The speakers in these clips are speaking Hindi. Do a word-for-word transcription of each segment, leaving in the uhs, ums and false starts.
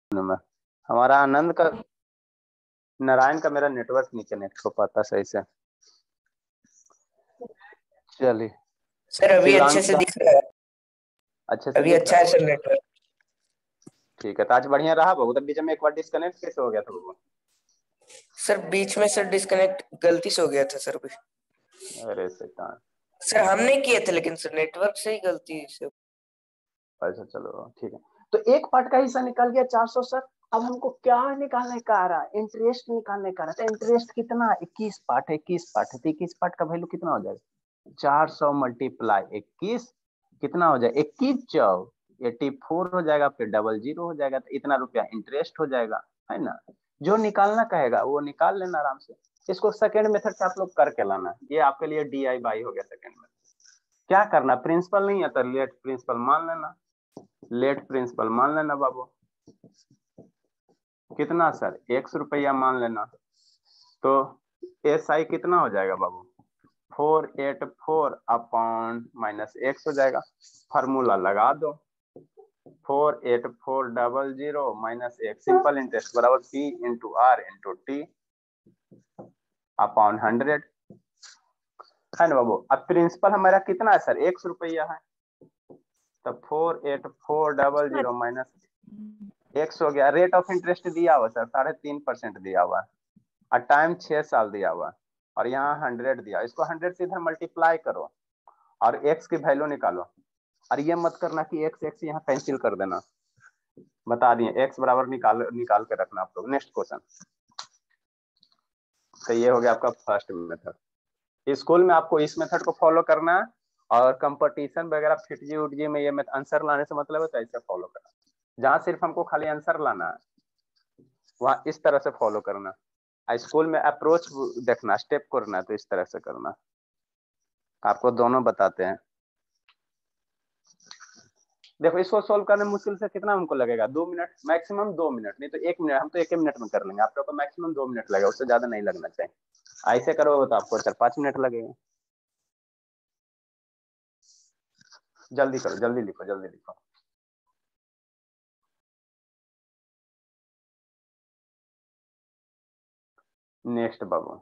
में हमारा आनंद का नारायण का मेरा नेटवर्क नहीं कनेक्ट हो पाता सही से। चलिए सर अभी अच्छे से दिख रहा है। अच्छे से अभी अच्छा है सर नेटवर्क। ठीक है, तो आज बढ़िया रहा बहुत। तब बीच में एक बार डिस्कनेक्ट कैसे हो गया था वो? सर बीच में सर डिस्कनेक्ट गलती से हो गया था सर भी। अरे शैतान। सर हमने किए थे लेकिन सर नेटवर्क से ही गलती से। अच्छा चलो ठीक है। तो एक पार्ट का हिस्सा निकाल गया चार सौ सर। अब हमको क्या निकालने का आ रहा है? इंटरेस्ट निकालने का आ रहा है। इंटरेस्ट कितना? इक्कीस पार्ट है, इक्कीस पार्ट है, तो इक्कीस पार्ट का वैल्यू कितना हो जाएगा? चार सौ मल्टीप्लाई इक्कीस कितना हो जाएगा? इक्कीस चौ एटी फोर हो जाएगा, फिर डबल जीरो हो जाएगा, तो इतना रुपया इंटरेस्ट हो जाएगा, है ना। जो निकालना कहेगा वो निकाल लेना आराम से। इसको सेकेंड मेथड से आप लोग करके लाना, ये आपके लिए डी आई बाई हो गया सेकेंड मेथड। क्या करना, प्रिंसिपल नहीं है तो लेट प्रिंसिपल मान लेना, लेट प्रिंसिपल मान लेना बाबू। कितना सर? एक सौ रुपया मान लेना। तो एस आई कितना हो जाएगा बाबू? Four eight four upon minus X हो जाएगा। फार्मूला लगा दो, four eight four double zero minus X simple interest बराबर P into R into T upon hundred, है ना बाबू। अब प्रिंसिपल हमारा कितना है सर? एक सौ रुपया है, तो four eight four double zero minus X हो गया। रेट ऑफ इंटरेस्ट दिया हुआ सर साढ़े तीन परसेंट दिया हुआ है, और टाइम छह साल दिया हुआ है, और यहाँ हंड्रेड दिया। इसको हंड्रेड से इधर मल्टीप्लाई करो और एक्स की वैल्यू निकालो। और ये मत करना कि एक्स एक्स यहाँ कैंसिल कर देना, बता दिए एक्स बराबर निकाल निकाल के रखना आप लोग। Next question. तो ये हो गया आपका फर्स्ट मेथड। स्कूल में आपको इस मेथड को फॉलो करना है, और कंपटीशन वगैरह फिटजी उटजी में ये आंसर लाने से मतलब है तो ऐसे फॉलो करना। जहां सिर्फ हमको खाली आंसर लाना है वहां इस तरह से फॉलो करना। स्कूल में अप्रोच देखना, स्टेप करना तो इस तरह से करना। आपको दोनों बताते हैं। देखो इसको सोल्व करने में मुश्किल से कितना हमको लगेगा? दो मिनट मैक्सिमम, दो मिनट नहीं तो एक मिनट। हम तो एक मिनट में कर लेंगे, आप लोग को मैक्सिमम दो मिनट लगेगा, उससे ज्यादा नहीं लगना चाहिए। ऐसे करोगे तो आपको चार पांच मिनट लगेगा। जल्दी करो, जल्दी लिखो, जल्दी लिखो। नेक्स्ट बाबू,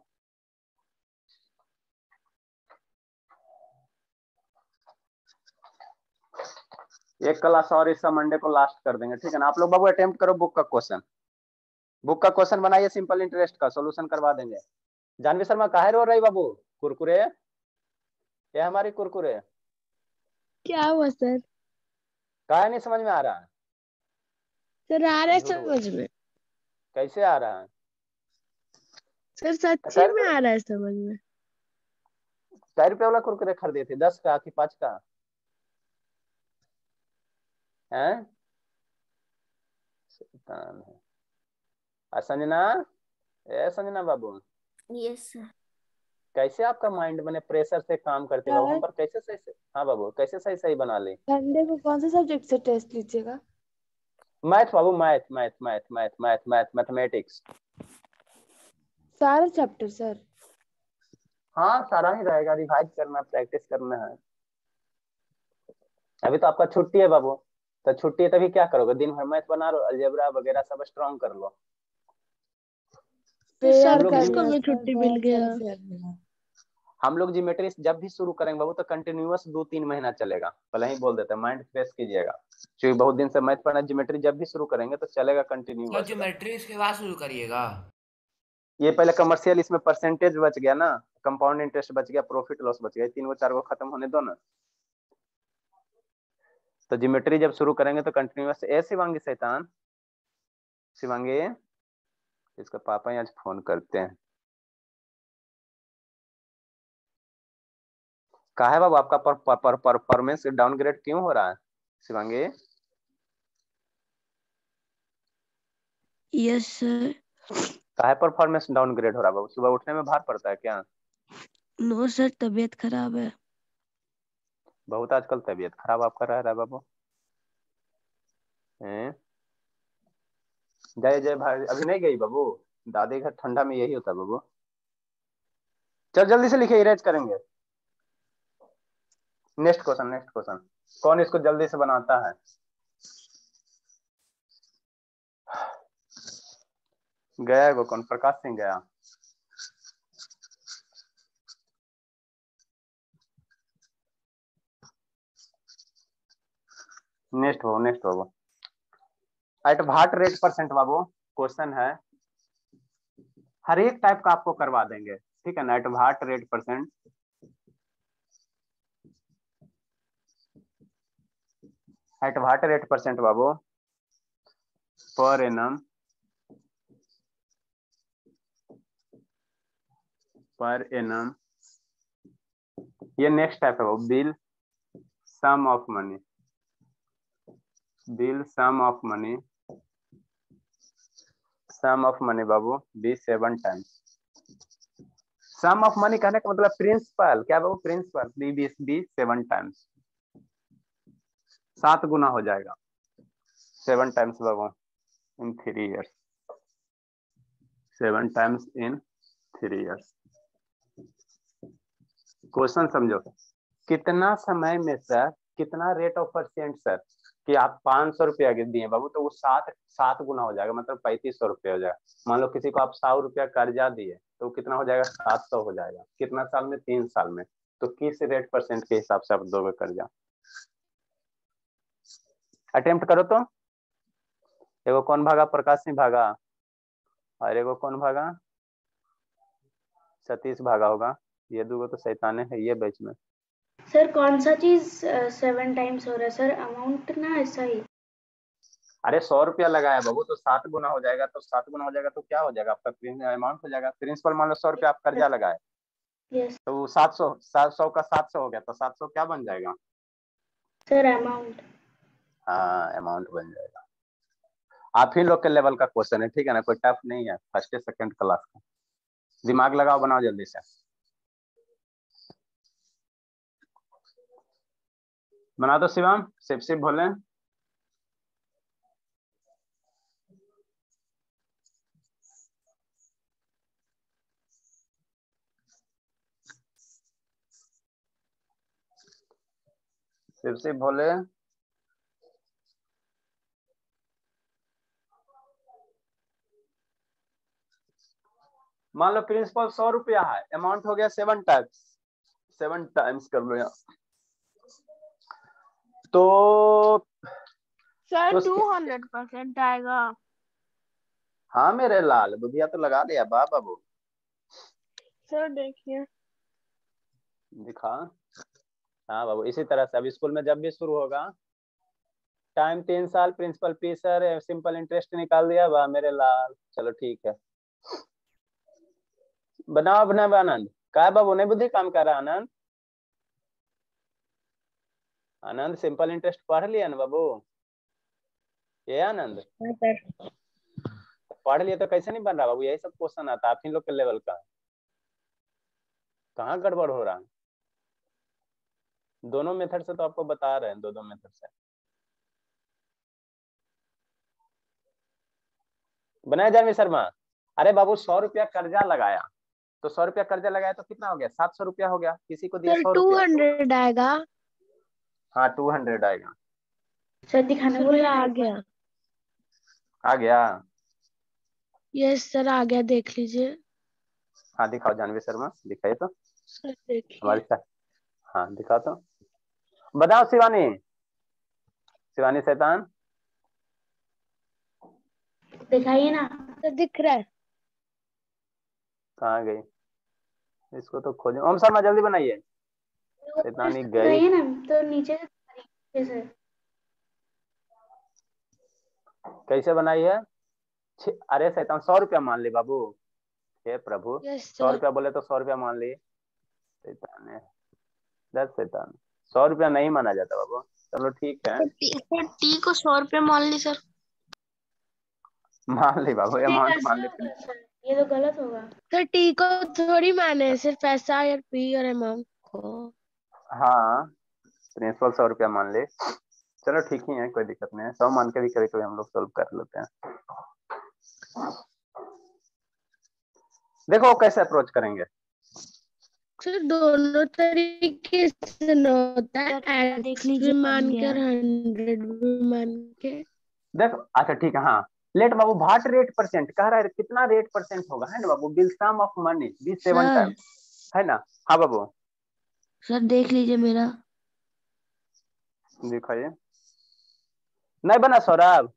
एक क्लास और इसका मंडे को लास्ट कर देंगे, ठीक है ना। आप लोग बाबू अटेम्प्ट करो बुक का क्वेश्चन, बुक का क्वेश्चन बनाइए, सिंपल इंटरेस्ट का सॉल्यूशन करवा देंगे। जानवी शर्मा काहे रो रही बाबू? कुरकुरे, ये हमारी कुरकुरे क्या हुआ सर? काहे नहीं समझ में आ रहा है? सर आ रहा है समझ में। कैसे आ रहा है सर? सच्ची में आ रहा है समझ में। कै रुपये वाला कुरकुरे खरीदे थे? दस का कि पांच का है? संजना, ए संजना बाबू। Yes sir. कैसे आपका माइंड बने प्रेशर से काम करते बाबू? हम पर कैसे सही से, हाँ बाबू कैसे सही सही बना ले? संडे को कौन से सब्जेक्ट से टेस्ट लीजिएगा? मैथ बाबू, math math math math math math mathematics. सारा चैप्टर सर? हाँ सारा ही रहेगा, रिवाइज करना, प्रैक्टिस करना है। अभी तो आपका छुट्टी है बाबू, तो छुट्टी है तभी क्या करोगे? दिन भर मैथ बना लो, अलजेब्रा वगैरह सब स्ट्रॉन्ग कर लो। सर लोग किसको में छुट्टी मिल गया? हम लोग ज्योमेट्री जब भी शुरू करेंगे बाबू तो कंटिन्यूअस दो तीन महीना चलेगा, पहले ही बोल देते हैं, माइंड फ्रेश कीजिएगा। क्योंकि बहुत दिन से मैथ पढ़ना, ज्योमेट्री जब भी शुरू करेंगे तो चलेगा कंटिन्यूअस। ज्योमेट्री इसके बाद शुरू करिएगा। ये पहले कमर्शियल, इसमें परसेंटेज बच गया ना, कंपाउंड इंटरेस्ट बच गया, प्रॉफिट लॉस बच गया, तीन गो चार गो खत्म होने दो ना। तो ज्योमेट्री जब शुरू करेंगे तो कंटिन्यूअस। ए शिवांगी शैतान, शिवांगी इसका पापा ही आज फोन करते हैं। कहा है बाबू आपका पर, पर, पर, परफॉर्मेंस डाउनग्रेड क्यों हो रहा है शिवांगी? Yes sir. कहा है परफॉर्मेंस डाउनग्रेड हो रहा है बाबू? सुबह उठने में भार पड़ता है क्या? नो सर, तबीयत खराब है। बहुत आजकल तबीयत खराब आपका रह रहा है बाबू। जय जय भाई अभी नहीं गई बाबू? दादी घर ठंडा में यही होता है बाबू। चल जल्दी से लिखे, इरेज करेंगे। Next question, next question. कौन इसको जल्दी से बनाता है? गया वो कौन, प्रकाश सिंह गया। नेक्स्ट हो नेक्स्ट हो वो एट व्हाट रेट परसेंट बाबू, क्वेश्चन है हर एक टाइप का आपको करवा देंगे, ठीक है ना। At what rate percent, at what rate percent बाबू पर एनम, पर एनम, ये नेक्स्ट टाइप है वो will sum of money, will sum of money, sum of money बाबू be seven times. Sum of money कहने का मतलब प्रिंसिपल क्या बाबू, principal be be be seven times, सात गुना हो जाएगा, सेवन टाइम्स बाबू in three years, seven times in three years. Question समझो, कितना समय में सर, कितना रेट ऑफ परसेंट सर, कि आप पांच सौ रुपया दिए बाबू तो वो सात सात गुना हो जाएगा, मतलब पैंतीस सौ रुपया हो जाएगा। मान लो किसी को आप सौ रुपया कर्जा दिए तो कितना हो जाएगा, सात सौ हो जाएगा। कितना साल में, तीन साल में। तो किस रेट परसेंट के हिसाब से आप दोगे कर्जा, अटेम्प्ट करो तो। एगो कौन भागा, प्रकाश सिंह भागा, और एगो कौन भागा, सतीश भागा होगा। ये दो तो शैताने है ये बैच में। सर कौन सा चीज सेवन टाइम्स हो रहा है सर, अमाउंट ना ऐसा ही। अरे सौ रुपया लगाया बाबू तो सात गुना हो जाएगा, तो सात गुना हो जाएगा तो क्या हो जाएगा आपका अमाउंट हो जाएगा। प्रिंसिपल मान लो सौ रुपया आप कर्जा लगाए, यस तो सात सौ सात सौ का सात सौ हो गया, तो सात सौ क्या बन जाएगा सर, अमाउंट। हाँ अमाउंट बन जाएगा। आप ही लोग के लेवल का क्वेश्चन है, ठीक है ना, कोई टफ नहीं है, फर्स्ट सेकंड क्लास का। दिमाग लगाओ, बनाओ जल्दी से। बना दो शिवम, शिव शिव बोले। शिव शिव बोले। मान लो प्रिंसिपल सौ रुपया है, अमाउंट हो गया सेवन टाइम्स, सेवन टाइम्स कर लो यहाँ तो सर तो टू हंड्रेड परसेंट आएगा। हाँ मेरे लाल, बुधिया तो लगा लिया बा बाबू। सर देखिए दिखा। हाँ बाबू, इसी तरह से अब स्कूल में जब भी शुरू होगा, टाइम तीन साल, प्रिंसिपल फी सर, सिंपल इंटरेस्ट निकाल दिया बा मेरे लाल। चलो ठीक है, बनाओ अपना आनंद। क्या बाबू नहीं बुद्धि काम कर रहा आनंद, आनंद सिंपल इंटरेस्ट पढ़ लिया ना बाबू, ये आनंद पढ़ लिया तो कैसे नहीं बन रहा बाबू, यही सब क्वेश्चन आता है आप ही लोग के लेवल का। कहाँ गड़बड़ हो रहा है, दोनों मेथड से तो आपको बता रहे हैं, दो दो मेथड से बनाया जानवी शर्मा। अरे बाबू सौ रुपया कर्जा लगाया, तो सौ रुपया कर्जा लगाया तो कितना हो गया, सात सौ रुपया हो गया। किसी को दिया सर सौ टू रुपया, हंड्रेड आएगा। हाँ टू हंड्रेड आएगा। सर दिखाना सर बोले मेरा ना आ एक बार। गया। आ गया, यस सर आ गया, देख लीजिए। हाँ दिखाओ जानवी शर्मा, दिखाइए तो सर देखिए। हमारे साथ। हाँ दिखाओ तो, बताओ शिवानी, शिवानी शैतान दिखाइए ना। सर दिख रहा है। कहाँ गई, इसको तो खोजे। ओम शर्मा जल्दी बनाइए, शैतानी गई। दिखाइए ना तो नीचे से सर। कैसे बनाई है, अरे शैतान सौ रुपया मान ली बाबू, हे प्रभु यस सौ सर। रुपया बोले तो सौ रुपया मान ली। शैतान है दस, शैतान सौ रुपया नहीं माना जाता बाबू। चलो ठीक है, सर टी को सौ रुपये मान ली सर। मान ली बाबू, ये अमाउंट कैसे मान ली। होगा सर, ये तो गलत होगा। सर टी को थोड़ी माने, सिर्फ ऐसा और पी और अमाउंट को। हाँ प्रिंसिपल सौ रुपया मान ले, चलो ठीक ही है, कोई दिक्कत नहीं है। सौ मान के भी कभी कभी हम लोग सोल्व कर लेते हैं। देखो कैसे अप्रोच करेंगे। सर दोनों तरीके से न होता है, देख एक्स लीजिए भी बन मान के गया। और हंड्रेड भी मान के। देखो अच्छा ठीक है, हाँ लेट बाबू भाट रेट परसेंट कह रहा है, कितना रेट परसेंट होगा, है ना बाबू, will sum of money be seven sir times, है ना। हाँ बाबू सर देख लीजिए मेरा। दिखाइए, नहीं बना सौरभ,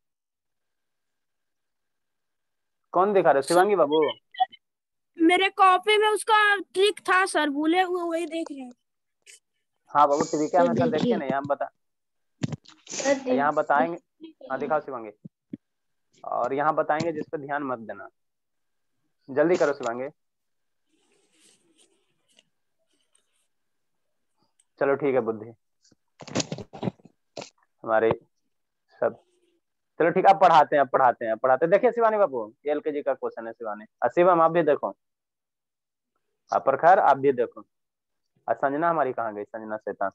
कौन दिखा रहे, शिवांगी बाबू? मेरे कॉपी में उसका ट्रिक था सर, भूले हुए वही देख रहे हैं। हाँ बाबू ट्रिक है, सर हमेशा देखिए देखिए। ना, यहाँ बता, सर दे- यहाँ बताएंगे। हाँ दिखाओ शिवांगी, और यहाँ बताएंगे जिस पे ध्यान मत देना, जल्दी करो शिवांगी। चलो ठीक है बुद्धि हमारे सब, चलो ठीक है, अब पढ़ाते हैं, अब पढ़ाते हैं, अब पढ़ाते हैं। देखिए शिवानी बाबू, ये एल के जी का क्वेश्चन है शिवानी, शिवम आप भी देखो, अपर खैर आप भी देखो। और संजना हमारी कहाँ गई, संजना शैतान,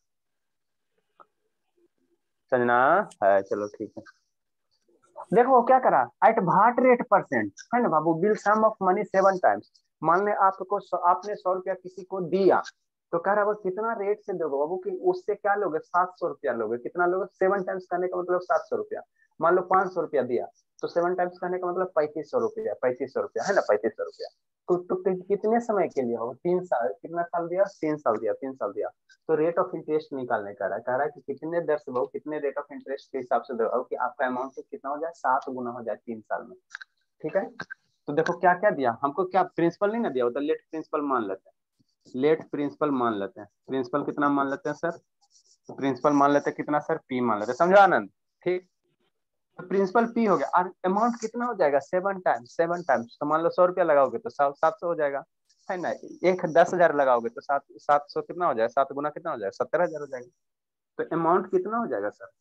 संजना है, चलो ठीक है। देखो वो क्या करा, एट भाट रेट परसेंट, है ना बाबू, will sum of money seven times. मान ले आपको, आपने सौ रुपया किसी को दिया, तो कह रहा है वो कितना रेट से दोगे बाबू, कि उससे क्या लोगे, सात सौ रुपया लोगे, कितना लोगे, सेवन टाइम्स करने का मतलब सात सौ रुपया। मान लो पांच सौ रुपया दिया, तो सेवन टाइम्स करने का मतलब पैंतीस सौ रुपया, पैंतीस सौ रुपया, है ना, पैंतीस सौ रुपया। तो, तो कितने समय के लिए होगा, तीन साल, कितना साल दिया, तीन साल दिया, तीन साल दिया। तो रेट ऑफ इंटरेस्ट निकालने का रहा है, कह रहा है कि कितने दर से बहु, कितने रेट ऑफ इंटरेस्ट के हिसाब से दो कि आपका अमाउंट कितना हो जाए, सात गुना हो जाए तीन साल में। ठीक है, तो देखो क्या क्या दिया हमको, क्या प्रिंसिपल नहीं ना दिया होता, लेट प्रिंसिपल मान लेते हैं, लेट प्रिंसिपल मान लेते हैं, प्रिंसिपल कितना मान लेते हैं सर, प्रिंसिपल मान लेते हैं कितना सर, पी मान लेते हैं, समझा आनंद? ठीक, तो प्रिंसिपल पी हो गया, और अमाउंट कितना हो जाएगा, सेवन टाइम्स, सेवन टाइम्स, तो मान लो सौ रुपया लगाओगे तो सात सात सौ हो जाएगा, है ना। एक दस हजार लगाओगे तो सात सात सौ कितना हो जाएगा, सात गुना कितना हो जाएगा, सत्तर हजार हो जाएगा। तो अमाउंट कितना हो जाएगा सर,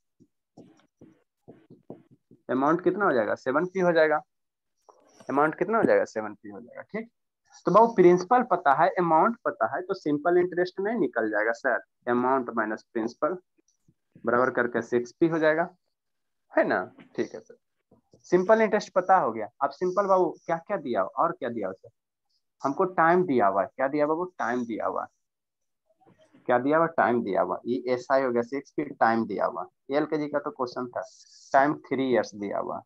अमाउंट कितना हो जाएगा, सेवन पी हो जाएगा, अमाउंट कितना हो जाएगा, सेवन पी हो जाएगा। ठीक, तो बहु प्रिंसिपल पता है, अमाउंट पता है, तो सिंपल इंटरेस्ट में निकल जाएगा सर, अमाउंट माइनस प्रिंसिपल बराबर करके सिक्स पी हो जाएगा, है ना। ठीक है सर, सिंपल इंटरेस्ट पता हो गया। अब सिंपल बाबू क्या क्या दिया और क्या दिया उसे, हमको टाइम दिया हुआ है, क्या दिया बाबू, टाइम दिया हुआ, क्या दिया हुआ, टाइम दिया हुआ, ये एस आई हो गया सिक्स, फिर टाइम दिया हुआ, एल के जी का तो क्वेश्चन था, टाइम थ्री इयर्स दिया हुआ।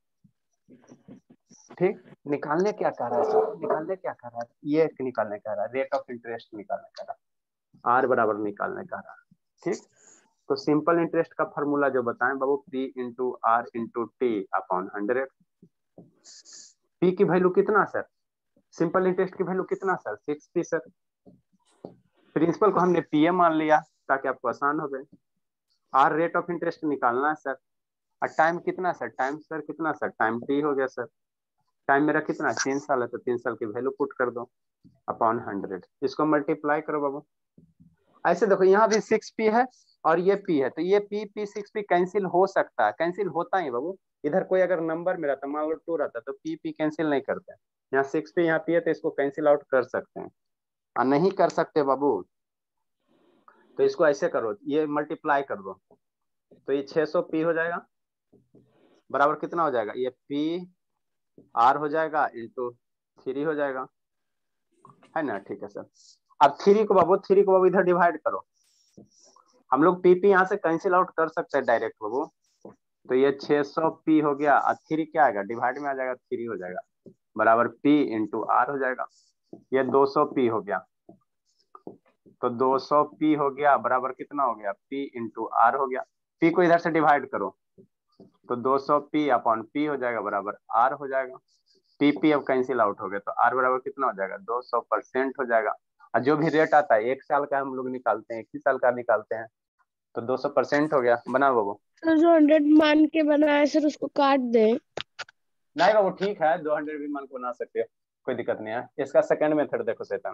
ठीक, निकालने क्या कह रहा है सर, निकालने क्या कह रहा है, ये निकालने कह रहा है, रेट ऑफ इंटरेस्ट निकालने कह रहा है, आर बराबर निकालने कह रहा है। ठीक, तो सिंपल इंटरेस्ट का फॉर्मूला जो बताएं बाबू, P into R into T upon hundred. P की वैल्यू कितना सर, सिंपल इंटरेस्ट की वैल्यू कितना sir, six P sir. Principal को हमने पी ए मान लिया ताकि आपको आसान हो गए। आर रेट ऑफ इंटरेस्ट निकालना है सर, और टाइम कितना सर, टाइम सर कितना सर, टाइम टी हो गया सर, टाइम मेरा कितना, तीन साल है, तो तीन साल की वैल्यू पुट कर दो अपॉन हंड्रेड, इसको मल्टीप्लाई करो बाबू। ऐसे देखो यहाँ भी सिक्स पी है और ये पी है, तो ये P P six P cancel हो सकता है, कैंसिल होता ही बाबू, इधर कोई अगर नंबर में रहता, मान लो टू रहता, तो पी पी कैंसिल नहीं करते, यहाँ सिक्स पी यहाँ पी है, तो इसको कैंसिल आउट कर सकते हैं। और नहीं कर सकते बाबू, तो इसको ऐसे करो, ये मल्टीप्लाई कर दो, तो ये छह सौ पी हो जाएगा, बराबर कितना हो जाएगा, ये पी आर हो जाएगा इंटू थ्री हो जाएगा, है ना। ठीक है सर, अब थ्री को बाबू, थ्री को बाबू इधर डिवाइड करो, हम लोग पी पी यहाँ से कैंसिल आउट कर सकते हैं डायरेक्ट बाबू, तो ये छह सौ पी हो गया, और थ्री क्या आएगा, डिवाइड में आ जाएगा, थ्री हो जाएगा, बराबर पी इंटू आर हो जाएगा, ये दो सौ पी हो गया, तो दो सौ पी हो गया बराबर कितना हो गया, पी इंटू आर हो गया, पी को इधर से डिवाइड करो, तो दो सौ पी अपॉन पी हो जाएगा बराबर आर हो जाएगा, पी पी अब कैंसिल आउट हो गया, तो आर बराबर कितना हो जाएगा, दो सौ परसेंट हो जाएगा। और जो भी रेट आता है एक साल का हम लोग निकालते हैं, इक्कीस साल का निकालते हैं, तो दो सौ परसेंट हो गया। बना बाबू, सर जो हंड्रेड मान के बनाया सर उसको काट दे। नहीं बाबू ठीक है, दो हंड्रेड भी मान को बना सकते हो, कोई दिक्कत नहीं है। इसका सेकंड मेथड देखो शैतान,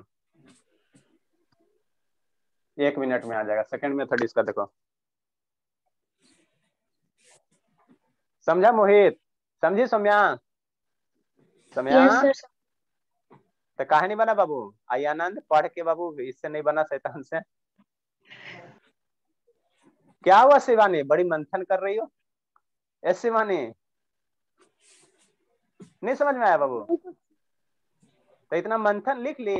एक मिनट में आ जाएगा सेकंड मेथड इसका, देखो समझा मोहित, समझी सौम्या, सौम्या यस सर। तो काहे नहीं बना बाबू, आई आनंद पढ़ के बाबू, इससे नहीं बना शैतान से। क्या हुआ शिवानी, बड़ी मंथन कर रही हो, ए शिवानी नहीं समझ में आया बाबू, तो इतना मंथन लिख ली,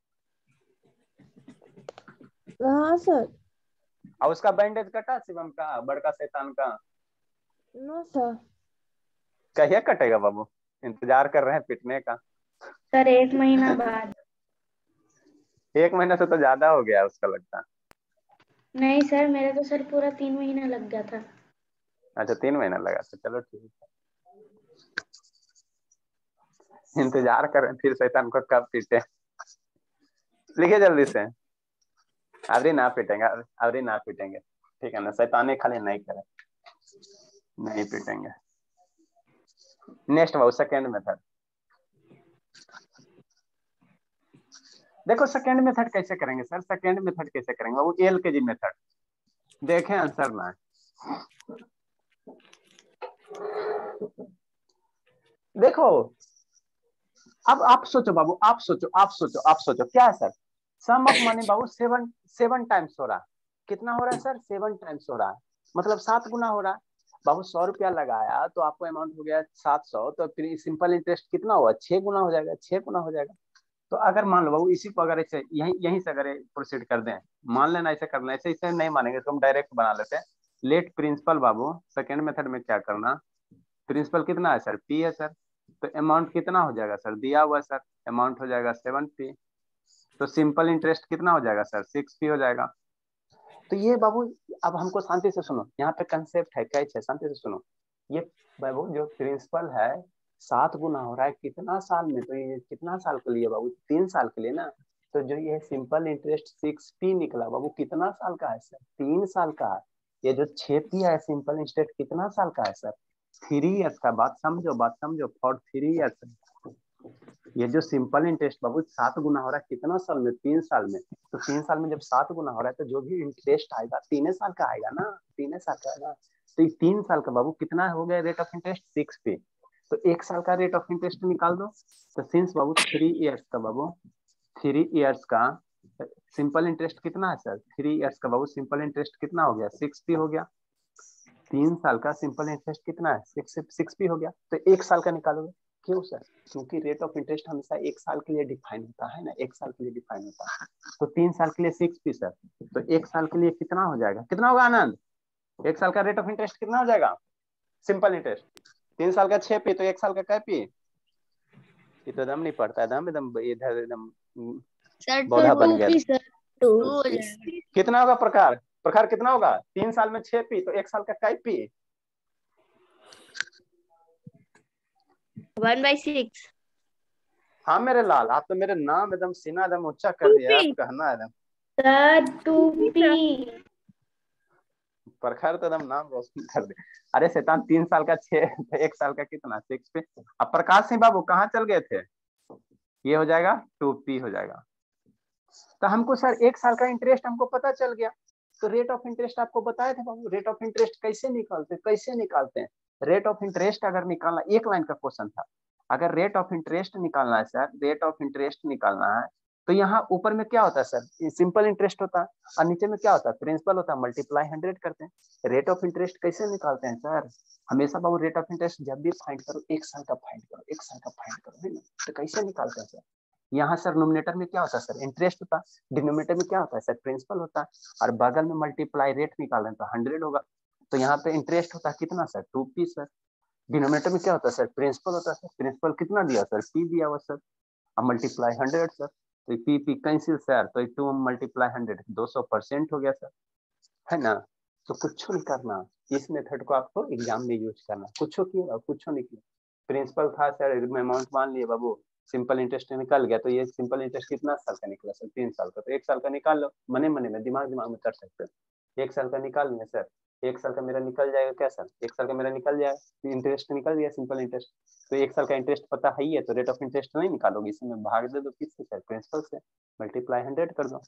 हाँ सर। और उसका बैंडेज कटा शिवम का, बड़का शैतान का, नो सर। कहिए कटेगा बाबू, इंतजार कर रहे हैं पिटने का। सर एक महीना बाद। एक महीना से तो ज्यादा हो गया उसका लगता है। नहीं सर, मेरा तो सर पूरा तीन महीना लग गया था। अच्छा तीन महीना लगा था, चलो ठीक है। इंतजार कर रहे हैं फिर शैतान को कब पीटे। लिखिए जल्दी से। अभी ना पीटेंगे, अभी ना पीटेंगे, ठीक है ना। शैतानी खाली नहीं करें, नहीं पीटेंगे। नेक्स्ट बाबू सेकेंड मेथड। देखो सेकेंड मेथड कैसे करेंगे सर, सेकेंड मेथड कैसे करेंगे बाबू, एल के जी मेथड। देखें आंसर ना। देखो अब आप सोचो बाबू, आप सोचो आप सोचो आप सोचो क्या है सर। सम ऑफ मनी बाबू सेवन सेवन टाइम्स हो रहा है। कितना हो रहा है सर, सेवन टाइम्स हो रहा है, मतलब सात गुना हो रहा है। बाबू सौ रुपया लगाया तो आपको अमाउंट हो गया सात सौ, तो फिर सिंपल इंटरेस्ट कितना हुआ, छह गुना हो जाएगा, छह गुना हो जाएगा। तो अगर मान लो बाबू इसी को अगर ऐसे यहीं यहीं से अगर प्रोसीड कर दें, मान लेना ऐसे करना, ऐसे इसे नहीं मानेंगे तो हम डायरेक्ट बना लेते हैं। लेट प्रिंसिपल बाबू सेकेंड मेथड में क्या करना, प्रिंसिपल कितना है सर, पी है सर, तो अमाउंट कितना हो जाएगा सर, दिया हुआ सर, अमाउंट हो जाएगा सेवन पी, तो सिंपल इंटरेस्ट कितना हो जाएगा सर, सिक्स पी हो जाएगा। तो ये बाबू अब हमको शांति से सुनो, यहाँ पे कंसेप्ट है कैच है, शांति से सुनो। ये बाबू जो प्रिंसिपल है सात गुना हो रहा है कितना साल में, तो ये कितना साल के लिए बाबू, तीन साल के लिए ना। तो जो ये सिंपल इंटरेस्ट सिक्स पी निकला बाबू कितना साल का है सर, तीन साल का है। ये जो छह पी है सिंपल इंटरेस्ट कितना साल का है सर, थ्री ईयर्स का। बात समझो, बात समझो, फॉर थ्री ईयर्स। ये जो सिंपल इंटरेस्ट बाबू सात गुना हो रहा है कितना साल में, तीन साल में। तो तीन साल में जब सात गुना हो रहा है तो जो भी इंटरेस्ट आएगा तीन साल का आएगा ना, तीन साल का आएगा। तो ये तीन साल का बाबू कितना हो गया रेट ऑफ इंटरेस्ट, सिक्स पे। तो एक साल का रेट ऑफ इंटरेस्ट निकाल दो। तो सिंस बाबू थ्री ईयर्स का बाबू, थ्री ईयर्स का सिंपल इंटरेस्ट कितना है सर, थ्री ईयर्स का बाबू सिंपल इंटरेस्ट कितना हो गया, सिक्स पी हो गया। तीन साल का सिंपल इंटरेस्ट कितना है, सिक्स सिक्स पी हो गया। तो एक साल का निकालोगे, क्यों सर, क्योंकि रेट ऑफ इंटरेस्ट हमेशा एक साल के लिए डिफाइन होता है ना, एक साल के लिए डिफाइन होता है। तो तीन साल के लिए सिक्स पी सर, तो एक साल के लिए कितना हो जाएगा, कितना होगा आनंद, एक साल का रेट ऑफ इंटरेस्ट कितना हो जाएगा, सिंपल इंटरेस्ट। तीन साल का छह पी, तो एक साल का क्या पी, ये तो दम नहीं पड़ता है, दम एकदम इधर एकदम बौधा बन गया। कितना होगा प्रकार, प्रकार कितना होगा, तीन साल में छह पी, तो एक साल का क्या पी, वन बाई सिक्स। हाँ मेरे लाल, आप तो मेरे नाम एकदम सीना एकदम ऊंचा कर दिया, आप कहना एकदम सर टू पी। प्रखर तो एकदम नाम रोशन कर दे। अरे शैतान, तीन साल का छह, एक साल का कितना, सिक्स पे। अब प्रकाश सिंह बाबू कहाँ चल गए थे, ये हो जाएगा टू पी हो जाएगा। तो हमको सर एक साल का इंटरेस्ट हमको पता चल गया, तो रेट ऑफ इंटरेस्ट आपको बताए थे बाबू, रेट ऑफ इंटरेस्ट कैसे निकालते कैसे निकालते हैं। रेट ऑफ इंटरेस्ट अगर निकालना, एक लाइन का क्वेश्चन था, अगर रेट ऑफ इंटरेस्ट निकालना है सर, रेट ऑफ इंटरेस्ट निकालना है, तो यहाँ ऊपर में क्या होता है सर, सिंपल इंटरेस्ट होता है, और नीचे में क्या होता है, प्रिंसिपल होता है, मल्टीप्लाई हंड्रेड करते हैं। रेट ऑफ इंटरेस्ट कैसे निकालते हैं सर, हमेशा बाबू रेट ऑफ इंटरेस्ट जब भी फाइंड करो एक साल का फाइंड करो, एक साल का फाइंड करो, है ना। तो कैसे निकालते हैं सर, यहाँ सर नोमिनेटर में क्या होता है सर, इंटरेस्ट होता है, डिनोमिनेटर में क्या होता है सर, प्रिंसिपल होता है, और बगल में मल्टीप्लाई रेट निकाल रहे हैं तो हंड्रेड होगा। तो यहाँ पे इंटरेस्ट होता है कितना sir, two P sir, denominator में क्या होता है सर, प्रिंसिपल होता है सर, प्रिंसिपल कितना दिया सर, पी दिया हुआ सर, अब मल्टीप्लाई हंड्रेड सर, तो पी पी कैंसिल सर, तो टू मल्टीप्लाई हंड्रेड, दो सौ परसेंट हो गया सर, है ना। तो कुछ नहीं करना, इस मेथड को आपको एग्जाम में यूज करना, कुछ किया कुछ नहीं किया। प्रिंसिपल था सर, अमाउंट मान लिए बाबू, सिंपल इंटरेस्ट निकल गया, तो ये सिंपल इंटरेस्ट कितना साल का निकला सर, तीन साल का, तो एक साल का निकाल लो, मने मने में दिमाग दिमाग में कर सकते हैं। एक साल का निकाल लें सर, एक साल का मेरा निकल जाएगा क्या सर, एक साल का मेरा निकल जाएगा, इंटरेस्ट निकल गया सिंपल इंटरेस्ट, तो एक साल का इंटरेस्ट पता है ही है, तो रेट ऑफ इंटरेस्ट नहीं निकालोगे, इसमें भाग दे दो किससे सर, प्रिंसिपल से, मल्टीप्लाई हंड्रेड कर दो।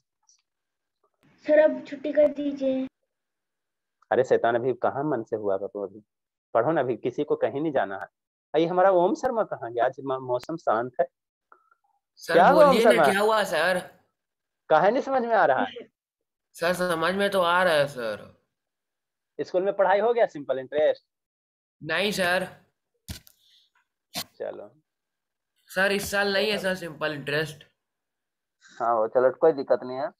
सर अब छुट्टी कर दीजिए। अरे शैतान, अभी कहाँ मन से हुआ तो अभी पढ़ो ना, अभी किसी को कहीं नहीं जाना है। अरे हमारा ओम शर्मा कहाँ गया, आज मौसम शांत है। सर क्या हुआ ओम बोलिए ना, शर्मा, क्या हुआ सर। काहे नहीं समझ में आ रहा है, सर समझ में तो आ रहा है सर। स्कूल में पढ़ाई हो गया सिंपल इंटरेस्ट, नहीं सर। चलो सर इस साल नहीं है सर सिंपल इंटरेस्ट। हाँ वो चलो कोई दिक्कत नहीं है,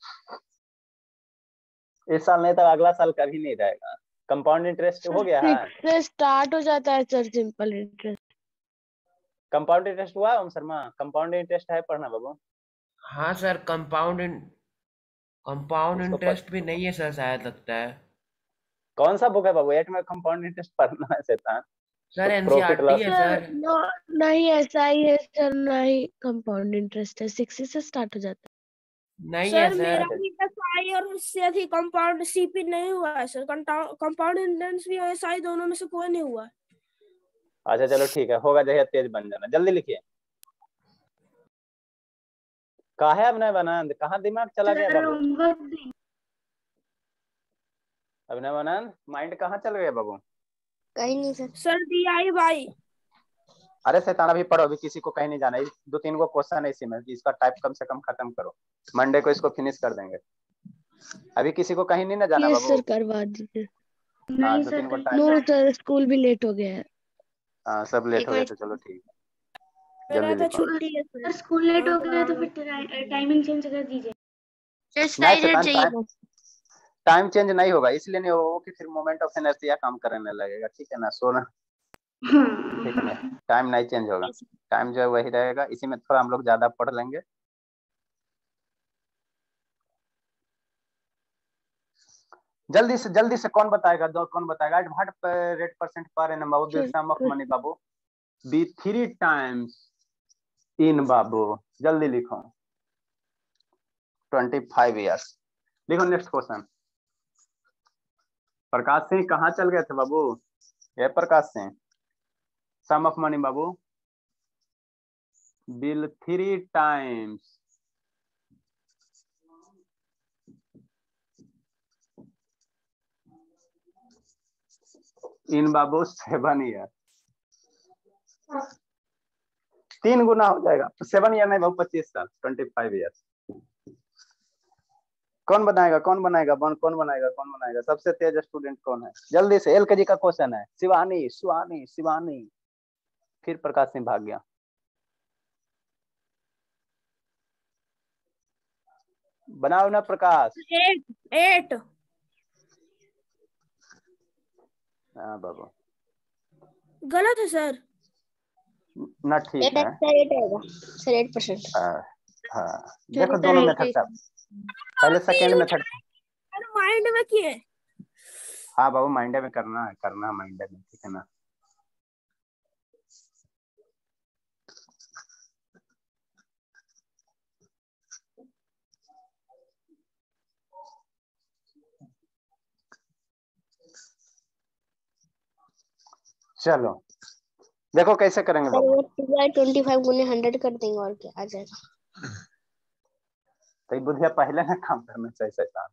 इस साल नहीं तो अगला साल कभी नहीं रहेगा। कंपाउंड इंटरेस्ट हो गया है, सिक्स से स्टार्ट हो जाता है sir simple interest. Compound interest हुआ ओम शर्मा? कंपाउंड इंटरेस्ट है पढ़ना बाबू? हाँ सर, कंपाउंड कंपाउंड इसको इंटरेस्ट भी नहीं है सर, शायद लगता है। कौन सा बुक है बाबू? एट में कंपाउंड इंटरेस्ट पढ़ना है शैतान। सर तो प्रॉफिट एनसीईआरटी लॉस है सर सर। नो नहीं ऐसा ही है सर, नहीं कंपाउंड इंटरेस्ट है, सिक्स से स्टार्ट हो जाता नहीं है सर सर। मेरा भी एफ आई और उससे अधिक कंपाउंड सीपी नहीं हुआ है सर। कंपाउंड इंटरेस्ट भी एस आई दोनों में से कोई नहीं हुआ है। अच्छा चलो ठीक है, होगा जहिया तेज बन जाना। जल्दी लिखिए। काहे अभिनव आनंद, कहाँ दिमाग चला गया सर बाबू? होमवर्क भी अभिनव आनंद माइंड कहाँ चल गया बाबू? कहीं नहीं सर। सर डी आई भाई। अरे शैतान अभी पढ़ो, अभी किसी को कहीं नहीं जाना। इस दो तीन को क्वेश्चन है इसी में, इसका टाइप कम से कम खत्म करो, मंडे को इसको फिनिश कर देंगे। अभी किसी को कहीं नहीं ना जाना यस बाबू? सर करवा दीजिए। हाँ नहीं दो सर तीन को कहीं टाइम। नो सर स्कूल भी लेट हो गया है। हाँ सब लेट एक हो गए मिनट। तो चलो ठीक है, मेरा जल्दी तो लिखो। छुट्टी है सर सर। स्कूल लेट हो गया तो फिर टाइमिंग चेंज कर दीजिए। नहीं शैतान, टाइम टाइम चेंज नहीं होगा, इसलिए नहीं होगा कि फिर मोमेंट ऑफ इनर्शिया काम करने लगेगा, ठीक है ना? सोना ठीक है ना? टाइम नहीं चेंज होगा, टाइम जो है वही रहेगा। इसी में थोड़ा हम लोग ज्यादा पढ़ लेंगे। जल्दी से जल्दी से कौन बताएगा? दो कौन बताएगा? What rate percent per annum बाबू विल सम ऑफ मनी बाबू बी थ्री टाइम्स इन बाबू? जल्दी लिखो। Twenty five years. लिखो नेक्स्ट क्वेश्चन। प्रकाश सिंह कहाँ चल गए थे बाबू? ये Prakash Singh, sum of money बाबू बिल थ्री टाइम्स इन बाबू सेवन ईयर। तीन गुना हो जाएगा। सेवन ईयर नहीं बाबू, पच्चीस साल, ट्वेंटी फाइव ईयर। कौन बनाएगा? कौन बनाएगा? कौन कौन बनाएगा? कौन बनाएगा? सबसे तेज स्टूडेंट कौन है? जल्दी से। एलकेजी का क्वेश्चन है। शिवानी शिवानी शिवानी। फिर प्रकाश सिंह भाग गया। बनाओ ना प्रकाश। एट एट हाँ बाबू गलत है सर। ना ठीक है। एट होगा सर, एट परसेंट। हाँ हाँ देखो दोनों मेथड सब, पहले सेकेंड मेथड। माइंड में किए। हाँ बाबू माइंडे में करना है, करना माइंडे में, ठीक है ना? चलो देखो कैसे करेंगे बाबू। ट्वेंटी फाइव गुने हंड्रेड कर देंगे और क्या आ जाएगा। तो बुधिया पहले ना काम करना चाहिए शैतान।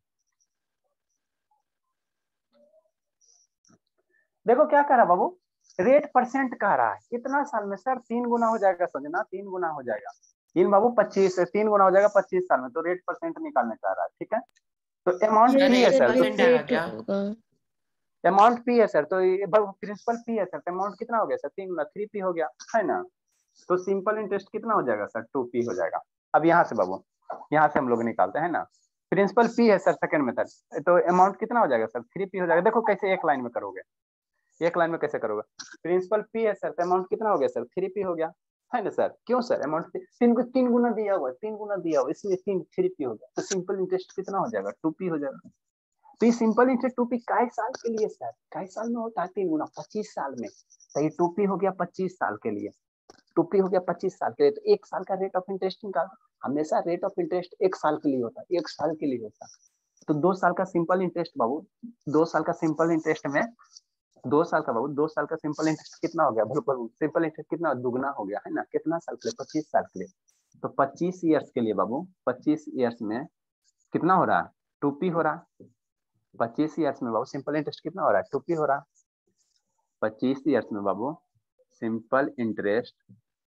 देखो क्या कह रहा बाबू, रेट परसेंट कह रहा है। कितना साल में सर? तीन गुना हो जाएगा, समझना, तीन गुना हो जाएगा। तीन बाबू पच्चीस, तीन गुना हो जाएगा पच्चीस साल में, तो रेट परसेंट निकालने चाह रहा है, ठीक है? तो अमाउंट सर पी है एट सर, परसेंट आएगा क्या? अमाउंट पी है सर, तो प्रिंसिपल पी है सर, तो अमाउंट कितना हो गया सर? तीन गुना, थ्री पी हो गया, है ना? तो सिंपल इंटरेस्ट कितना हो जाएगा सर? टू पी हो जाएगा। अब यहाँ से बाबू, यहाँ से हम लोग निकालते हैं ना। प्रिंसिपल पी है सर सेकंड मेथड, तो अमाउंट कितना हो जाएगा सर? थ्री पी हो जाएगा। देखो कैसे एक लाइन में करोगे, एक लाइन में कैसे करोगे? प्रिंसिपल पी है सर, तो अमाउंट कितना हो गया सर? थ्री पी हो गया, है ना सर? क्यों सर? अमाउंट तीन को तीन गुना दिया हुआ है, तीन गुना दिया हुआ, इसलिए तीन थ्री पी हो गया। तो सिंपल इंटरेस्ट कितना हो जाएगा? टू पी हो जाएगा। तो ये सिंपल इंटरेस्ट टू पी काय साल के लिए सर? काय साल में होता है? तीन गुना पच्चीस साल में। तो ये टू पी हो गया पच्चीस साल के लिए, टू पी हो गया पच्चीस साल के लिए। तो एक साल का रेट ऑफ इंटरेस्ट निकाल। हमेशा रेट ऑफ इंटरेस्ट एक साल के लिए होता है, एक साल के लिए होता है। तो दो साल का सिंपल इंटरेस्ट बाबू, दो साल का सिंपल इंटरेस्ट में, दो साल का बाबू, दो साल का सिंपल इंटरेस्ट कितना हो गया? बिल्कुल सिंपल इंटरेस्ट कितना दुगना हो गया, है ना? कितना साल के लिए? पच्चीस साल के लिए। तो पच्चीस ईयर्स के लिए बाबू, पच्चीस ईयर्स में कितना हो रहा है? टू पी हो रहा है। पच्चीस ईयर्स में बाबू सिंपल इंटरेस्ट कितना हो रहा है? टू पी हो रहा है। पच्चीस ईयर्स में बाबू सिंपल इंटरेस्ट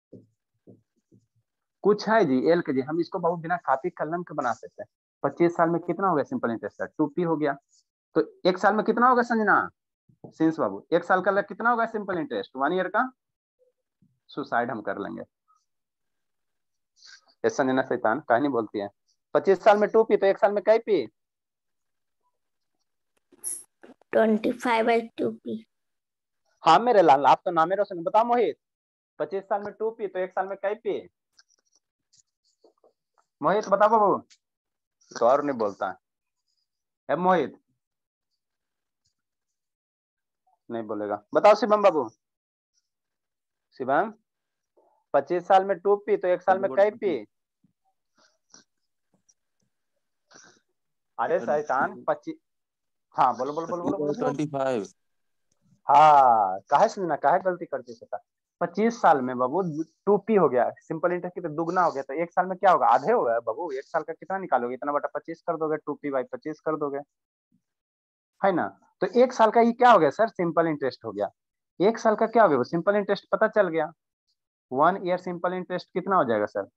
कुछ है जी, एल के जी, हम इसको बाबू बिना कॉपी कलम के बना सकते हैं। पच्चीस साल में कितना हो गया सिंपल इंटरेस्ट? टू पी हो गया। तो एक साल में कितना होगा संजना सिंस बाबू? एक साल का कितना होगा सिंपल इंटरेस्ट? वन ईयर का सुसाइड हम कर लेंगे। ये संजना शैतान कहीं नहीं बोलती है। पच्चीस साल में टू पी, तो एक साल में कई पी? Twenty five by two P. हाँ मेरे लाल, आप तो नामे रोशन। बताओ मोहित, पच्चीस साल में टू पी तो एक साल में कई पी? मोहित बता बाबू, तो और नहीं बोलता है मोहित, नहीं बोलेगा। बताओ शिवम बाबू, शिवम पच्चीस साल में टू पी तो एक साल में कई पी? अरे शैतान पच्चीस, हाँ बोलो बोलो बोलो बोलो, बोलो, बोलो। Twenty five. हाँ काहे सुनना, काहे गलती करती है? पच्चीस साल में बाबू टू पी हो गया, सिंपल इंटरेस्ट की तो दुगना हो गया, तो एक साल में क्या होगा? आधे होगा बाबू। एक साल का कितना निकालोगे? इतना बटा पच्चीस कर दोगे, टू पी बाई पच्चीस कर दोगे, है ना? तो एक साल का ये क्या हो गया सर? सिंपल इंटरेस्ट हो गया। एक साल का क्या हो गया? सिंपल इंटरेस्ट पता चल गया। वन ईयर सिंपल इंटरेस्ट कितना हो जाएगा सर?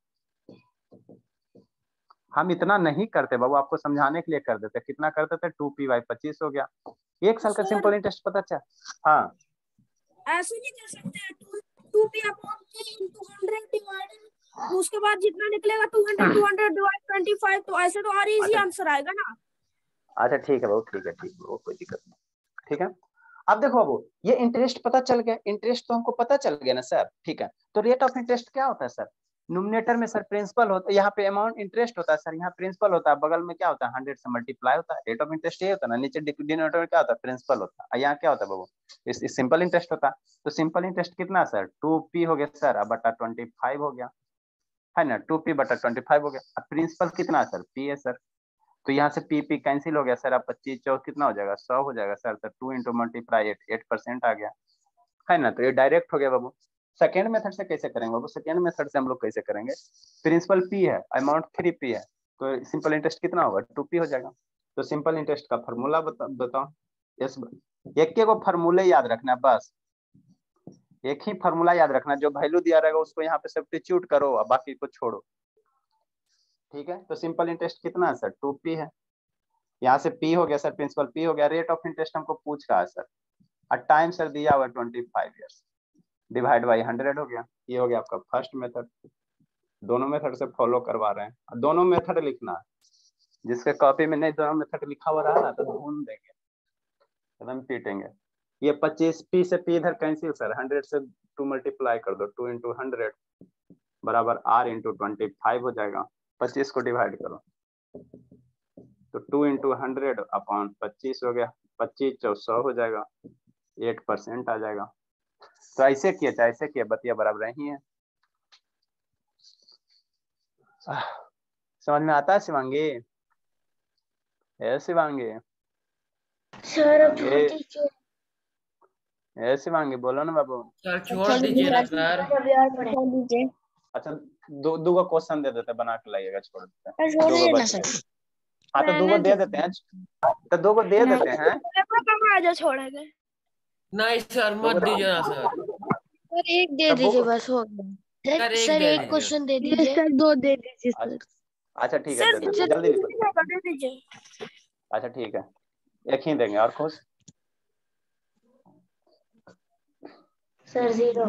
हम इतना नहीं करते बाबू, आपको समझाने के लिए कर देते। कितना करते थे? टू पी बाई पच्चीस हो गया। एक साल का सिंपल इंटरेस्ट पता चल, हाँ ऐसे नहीं कर सकते हैं, two P upon three into hundred divided, उसके बाद जितना निकलेगा two hundred two hundred divide twenty five, तो ऐसे तो और इजी आंसर आएगा ना। अच्छा ठीक है बाबू, ठीक है ठीक है वो कोई दिक्कत नहीं, ठीक है। अब देखो बाबू, ये इंटरेस्ट पता चल गया, इंटरेस्ट तो हमको पता चल गया ना सर, ठीक है। तो रेट ऑफ इंटरेस्ट क्या होता है सर? न्यूमरेटर में सर प्रिंसिपल होता है, यहाँ पे अमाउंट इंटरेस्ट होता है सर, यहाँ प्रिंसिपल होता है, बगल में क्या होता है? हंड्रेड से मल्टीप्लाई होता है। रेट ऑफ इंटरेस्ट ये होता है ना, नीचे डिनोमिनेटर में क्या होता है? प्रिंसिपल होता है। यहाँ क्या होता है बाबू? इस, इस सिंपल इंटरेस्ट होता है। तो सिंपल इंटरेस्ट कितना सर? टू पी हो गया सर, अब बटा ट्वेंटी फाइव हो गया, है ना? टू पी बटा ट्वेंटी फाइव हो गया। अब प्रिंसिपल कितना सर? पी है सर, तो यहाँ से पी पी कैंसिल हो गया सर। अब पच्चीस चौक कितना हो जाएगा? सौ हो जाएगा सर। तो two into multiply eight, eight percent आ गया, है ना? तो ये डायरेक्ट हो गया बाबू। सेकेंड मेथड से कैसे करेंगे बाबू? सेकेंड मेथड से हम लोग कैसे करेंगे? प्रिंसिपल पी है, अमाउंट थ्री पी है, तो सिंपल इंटरेस्ट कितना होगा? टू पी हो जाएगा। तो सिंपल इंटरेस्ट का फॉर्मूला बता, बताओ। यस, एक के को फॉर्मूले याद रखना, बस एक ही फॉर्मूला याद रखना, जो वैल्यू दिया रहेगा उसको यहाँ पे सब्स्टिट्यूट करो और बाकी को छोड़ो, ठीक है। तो सिंपल इंटरेस्ट कितना है सर? टू पी है। यहाँ से पी हो गया सर, प्रिंसिपल पी हो गया। रेट ऑफ इंटरेस्ट हमको पूछ रहा है सर, और टाइम सर दिया हुआ twenty five years, divide by hundred हो गया। ये हो गया आपका फर्स्ट मेथड। दोनों मेथड से फॉलो करवा रहे हैं, दोनों मेथड लिखना है। जिसके कॉपी में नहीं दोनों मेथड लिखा हुआ रहा ना तो ढूंढ देंगे, एकदम पीटेंगे। ये पच्चीस पी से पी इधर कैंसिल सर, हंड्रेड से टू मल्टीप्लाई कर दो, टू इंटू हंड्रेड बराबर आर इंटू ट्वेंटी फाइव हो जाएगा। पच्चीस को डिवाइड करो तो टू इंटू हंड्रेड अपॉन पच्चीस हो गया, पच्चीस चौ सौ हो जाएगा, एट परसेंट आ जाएगा। तो ऐसे किए चाहे ऐसे किए, बतिया बराबर ही है। समझ में आता है शिवांगी? ए शिवांगी, सर अब छोड़ ए, दीजिए। ए शिवांगी बोलो ना बाबू। सर छोड़ दीजिए ना सर। अभी और पढ़े। अच्छा दो दो गो क्वेश्चन दे देते, बना के लाइएगा, छोड़ देते हैं। छोड़ दो गो देना बच सर। गए। हाँ तो दो गो दे देते हैं, तो दो गो दे देते हैं। कहाँ आ जा छोड़ेंगे? नहीं सर मत दीजिए ना सर। सर एक दे तब वो- दीजिए बस, हो गया। सर, सर एक सर दे एक दीजिए। क्वेश्चन दे दीजिए। सर दो दे दीजिए सर। अच्छा ठीक है, सर दे देते हैं, जल्दी लिखो। दे दीजिए। अच्छा ठीक है, एक ही देंगे। और खुश सर जीरो।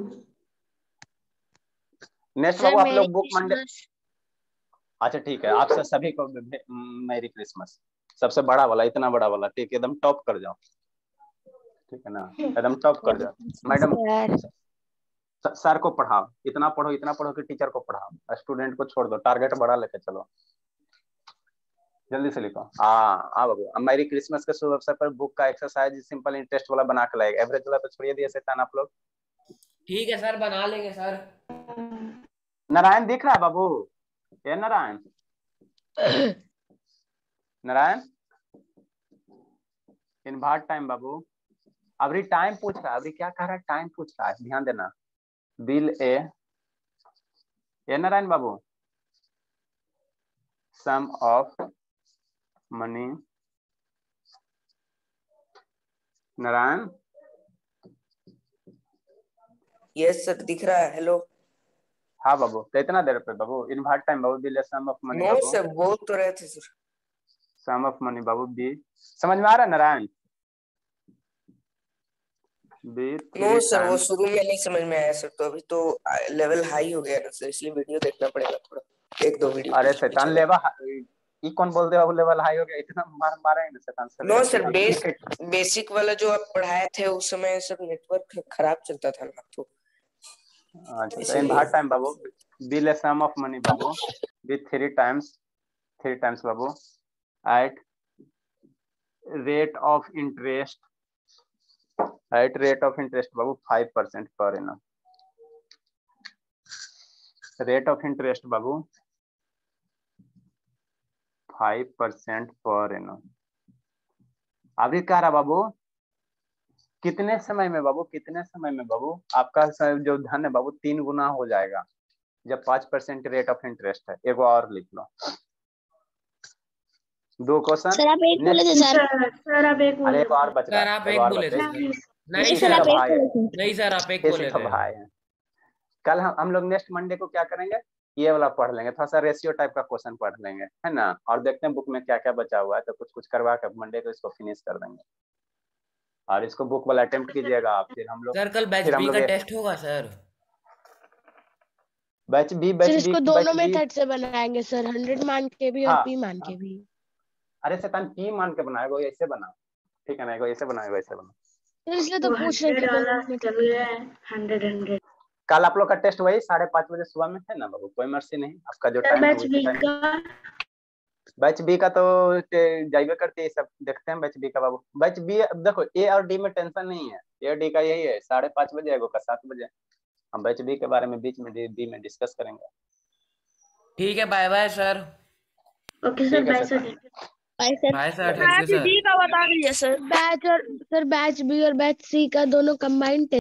नेक्स्ट सर बाबू आप मेरी लोग बुक मंडे। क्रिसमस। अच्छा ठीक है, आप सब सभी को मैरी क्रिसमस, सबसे बड़ा वाला, इतना बड़ा वाला, ठीक है, एकदम टॉप कर जाओ, ठीक है ना, एकदम टॉप कर जाओ। मैडम सर सर को पढ़ाओ, इतना पढ़ो इतना पढ़ो कि टीचर को पढ़ाओ, स्टूडेंट को छोड़ दो, टारगेट बड़ा लेके चलो, जल्दी से लिखो। हाँ हाँ बाबू, मैरी क्रिसमस के शुभ अवसर पर बुक का एक्सरसाइज सिंपल इंटरेस्ट वाला बना के लाएगा। एवरेज वाला तो छोड़िए दिए शैतान आप लोग। ठीक है सर, बना लेंगे सर। नारायण दिख रहा है बाबू? ये Narayan, Narayan in what time बाबू, अभी टाइम पूछ रहा है, अभी क्या कह रहा है? टाइम पूछ रहा है, ध्यान देना। बिल ए, ए नारायण बाबू, sum of money, Narayan yes sir दिख रहा है। हेलो। हाँ बाबू, तो इतना देर पे बाबू इन भाट टाइम बाबू, will a sum of money no बाबू, सर बोल तो रहे थे सर। सम ऑफ मनी बाबू बी, समझ में आ रहा है नारायण? बी नो सर वो शुरू में नहीं समझ में आया सर, तो अभी तो लेवल हाई हो गया ना सर, इसलिए वीडियो देखना पड़ेगा थोड़ा, एक दो वीडियो। अरे शैतान लेवल, ये कौन बोलते बाबू लेवल हाई हो गया? इतना मार मारे ना शैतान से। नो सर बेस बेसिक वाला जो आप पढ़ाए थे उस समय सर नेटवर्क खराब चलता था ना, तो अच्छा तो इन इसलिए भाट टाइम बाबू will a sum of money बाबू with three times three times बाबू at rate of interest at rate of interest बाबू five percent per annum rate of interest बाबू फाइव परसेंट पर एनम अभी कह रहा बाबू कितने समय में बाबू क्कितने समय में बाबू आपका जो धन है बाबू तीन गुना हो जाएगा जब पांच परसेंट रेट ऑफ इंटरेस्ट है। एक और लिख लो दो क्वेश्चन सर आप एक बोले थे सर सर सर आप एक अरे बोले एक और बच सर रहा आप है एक एक और बोले बच थे रहा है। सर नहीं इसी सर का आप एक भाई है बोले थे नहीं सर आप एक इसी बोले का थे भाई है। कल हम हम लोग नेक्स्ट मंडे को क्या करेंगे ये वाला पढ़ लेंगे थोड़ा सा रेशियो टाइप का क्वेश्चन पढ़ लेंगे है ना और देखते हैं बुक में क्या क्या बचा हुआ है तो कुछ कुछ करवा कर मंडे को इसको फिनिश कर देंगे और इसको बुक वाला अटेम्प्ट कीजिएगा आप फिर हम लोग सर कल बैच फिर हम बी लोग का ये- टेस्ट होगा sir batch B sir batch B इसको बैच दोनों बी मेथड से बनाएंगे सर, हंड्रेड मान के भी और हाँ पी मान के हाँ। भी। अरे शैतान पी मान के बनाएगा वो ऐसे बना ठीक है ना वो ऐसे बनाएगा ऐसे बना सर इसलिए तो वो पूछ रहे हंड्रेड कि दोनों वाला मेथड चल गया है हंड्रेड हंड्रेड कल आप लोग का टेस्ट वही साढ़े पाँच बजे सुबह में है ना बाबू कोई मर्सी नहीं आपका जो सर टाइम है बैच वही बी टाइम का बैच बी का तो जाइए करते हैं सब देखते हैं बैच बी का बाबू बैच बी देखो ए और डी में टेंशन नहीं है ए और डी का यही है साढ़े पाँच बजे एगो का सात बजे हम बैच बी के बारे में बीच में बी में डिस्कस करेंगे ठीक है bye bye sir okay sir ठीक है bye sir sir bye sir. Bye sir thank you batch sir D का बता दीजिए सर बैच और सर बैच बी और बैच सी का दोनों कंबाइंड